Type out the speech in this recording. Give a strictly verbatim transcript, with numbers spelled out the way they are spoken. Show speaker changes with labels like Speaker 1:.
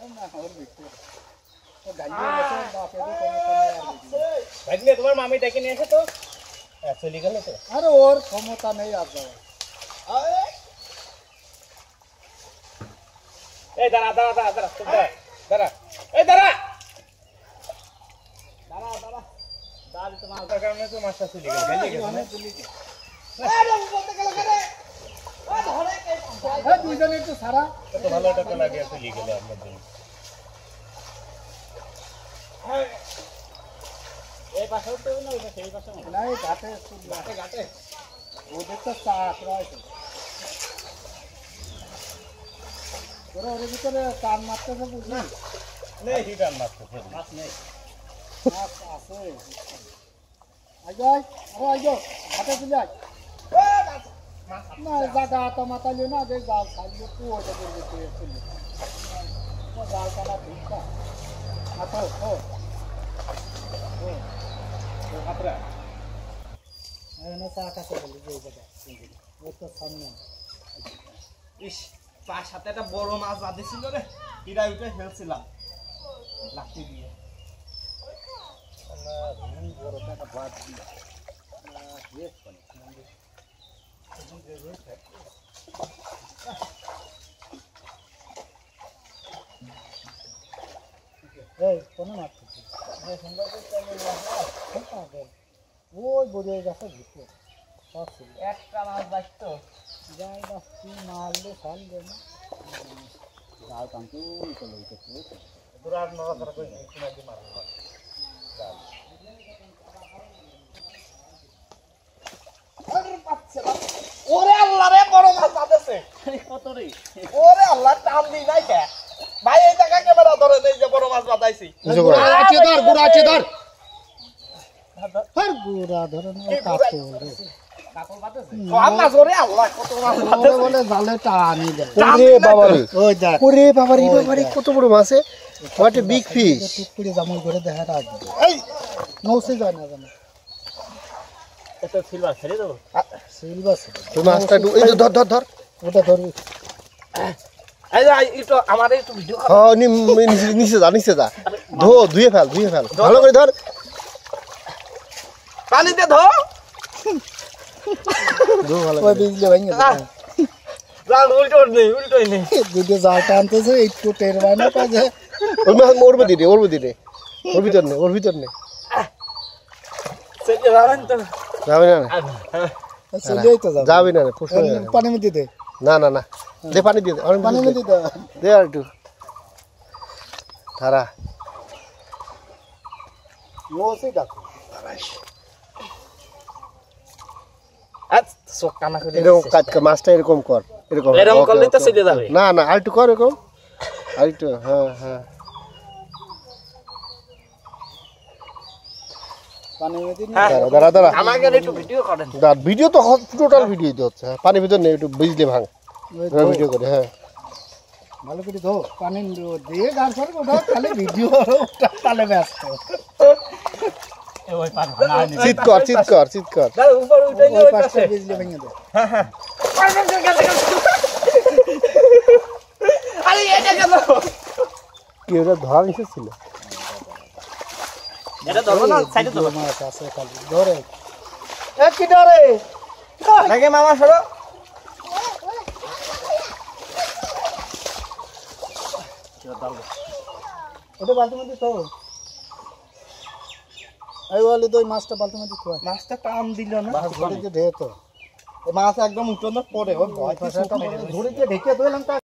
Speaker 1: তোমার মামি ডেকে নিয়ে এসে তো চলে গেল তো।
Speaker 2: আরে ওর ক্ষমতা নেই আর যাওয়ার।
Speaker 1: এই দাঁড়া দাঁড়া দাঁড়া দাঁড়া দাঁড়া দাঁড়া এই দাঁড়া দাঁড়া দাঁড়া দাঁড়া তোমার আলতার কারণে তো মাছটা চলে গেল গেলে গেছে না চলে গেছে। আরে বলতে গেল কেন ও ধরে কে
Speaker 2: এই দুইজনে একটু সারা
Speaker 1: কত ভালো টাকা লাগে চলে গেল আপনার জন্য। এই পাশেও তো না ওই পাশে এই পাশে
Speaker 2: না এই ঘাটে
Speaker 1: ঘাটে ঘাটে
Speaker 2: ওদের তো চাষ রয়েছে। ওরা ওর ভিতরে কান মারতেছে বুঝলি?
Speaker 1: নেই হিটার মারতেছে মাছ নেই
Speaker 2: মাছ আছে। আইজো আরে আইজো ঘাটে চলে আয়। না জায়গা তো মাতালিও না যে জাল খাইলে তুই ওটা করবি তুই চলে জাল কাটা ভিড়টা মাথা ও ও
Speaker 1: হাতরা
Speaker 2: এনে চা কাছে বলি যে জায়গা ও তো সামনে।
Speaker 1: ইস তার সাথে একটা বড় মাছ বাঁধে ছিল রে কিরা উঠে ফেলছিলাম লাঠি দিয়ে।
Speaker 2: বড় একটা বাদ দিয়ে বেশ পানি এই কোন মাছ ওই বড় গাছে ভিতরে সব ছিল
Speaker 1: একটা মাছ বাঁচতো
Speaker 2: যাই বাচ্চি মারলে ফেলবে না জাল টানতে চলে যেতে
Speaker 1: দুরার নড়াচড়া করে একটু মাঝে মারবো। ওরে আল্লাহ রে বড় মাছ বাঁধেছে
Speaker 2: কত রে
Speaker 1: ওরে আল্লাহ টান দি নাই কে ভাই এই জায়গা ক্যামেরা ধরে এই যে বড় মাছ বাঁধাইছি
Speaker 2: আছে ধর গুড়া আছে ধর হর গুড়া ধরে না কাপড় রে
Speaker 1: কাপড় বাঁধেছে সব মাছ ওরে আল্লাহ কত মাছ বাঁধেছে
Speaker 2: বলে জালে টানি দেয়।
Speaker 3: ওরে বাবা রে
Speaker 2: ওই দেখ
Speaker 3: ওরে বাবা রে বাবা রে কত বড় মাছ হোয়াট এ বিগ ফিশ
Speaker 2: টুকটুকি জামুল করে দেখা রাখবে এই নৌসে যায় না জানো
Speaker 1: এটা সিলভার ছেড়ে দেবো
Speaker 2: সিলভার
Speaker 3: তুই মাছটা একটু- এই যে ধর ধর ধর
Speaker 2: ওটা ধরবি
Speaker 1: এই যে একটু আমার একটু ভিডিও
Speaker 3: হ্যাঁ নি- নিচে- নিচে যা নিচে যা ধো ধুয়ে ফেল ধুয়ে ফেল ভালো করে ধর
Speaker 1: পানিতে ধো
Speaker 3: ধো ভালো
Speaker 2: ওই
Speaker 3: করে
Speaker 2: বিজলি ভাঙে
Speaker 1: জাল উল্টো নেই উল্টোই নেই
Speaker 2: দুটো জাল টানতেছে একটু টের পায় না কাজে
Speaker 3: ওই মাছ ওর মধ্যে দে ওর মধ্যে দে ওর ভিতর নে ওর ভিতর নে
Speaker 1: সেটা জানেন তো
Speaker 3: যাবে না না
Speaker 2: চলেই তো যাবে
Speaker 3: যাবে না না ফুস হয়ে যাবে।
Speaker 2: পানি মধ্যে দে
Speaker 3: না না না দে পানি দিয়ে দে আর
Speaker 2: পানি
Speaker 3: দে
Speaker 2: মধ্যে দে
Speaker 3: দে আর একটু ধারা
Speaker 2: নৌসে ডাকো
Speaker 1: আজ চোখ কানা করে
Speaker 3: এরকম কাজ কর, মাছটা এরকম কর এরকম
Speaker 1: এরকম
Speaker 3: ওকে,
Speaker 1: করলেই তো
Speaker 3: ওকে,
Speaker 1: চলে
Speaker 3: ওকে।
Speaker 1: যাবে।
Speaker 3: না না আর একটু কর এরকম আর একটু হ্যাঁ হ্যাঁ
Speaker 2: পানি মধ্যে
Speaker 1: হ্যাঁ।
Speaker 3: দাঁড়া দাঁড়া দাঁড়া
Speaker 1: আমাকে একটু ভিডিও করেন
Speaker 3: দাঁড়া ভিডিও তো টোটাল ভিডিও হচ্ছে হ্যাঁ, পানির ভিতর নেই একটু বুঝলে ভাঙ ভিডিও করে হ্যাঁ
Speaker 2: ভালো করে ধো পানি দিয়ে গান করবো ওটা খালি ভিডিও তাহলে ব্যস্ত
Speaker 1: ওই পান
Speaker 3: চিৎ কর চিৎ কর চিৎ কর
Speaker 1: দাঁড়া উপর উঠে
Speaker 2: ওই পাশটা বিজলি ভেঙে দে
Speaker 1: আরে এটা কেন
Speaker 3: কি ওটা ধরা নিষেধ ছিল
Speaker 1: এটা ধরো না সাইডে ধরো
Speaker 2: মাছ আছে খালি ধরে
Speaker 1: এ কি ধরে লাগে মামা সরো
Speaker 2: ওটা বালতি মধ্যে তো এই বলে তো ওই মাছটা বালতি মধ্যে তো
Speaker 1: মাছটা টান দিল না
Speaker 2: ধরে যে ঢে তো
Speaker 1: মাছ একদম উঠোনো পড়ে ওই ভয়
Speaker 2: ধরে যে ঢেকে দিলাম